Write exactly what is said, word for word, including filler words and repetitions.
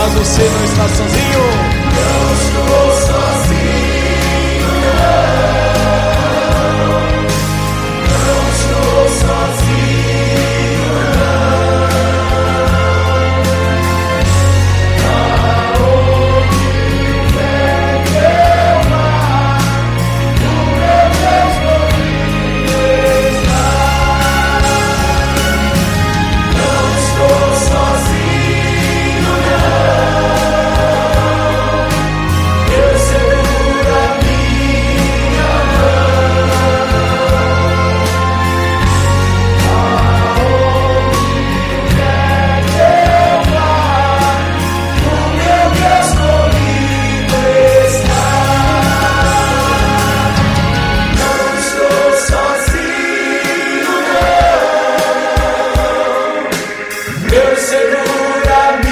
mas você não está sozinho. Não estou sozinho, não. Não estou sozinho, não. Aonde quer que eu vá, o meu Deus comigo está. Não estou sozinho, não. Deus segura a minha mão. Aonde quer que eu vá, o meu Deus comigo está. Não estou sozinho, não. Deus segura a minha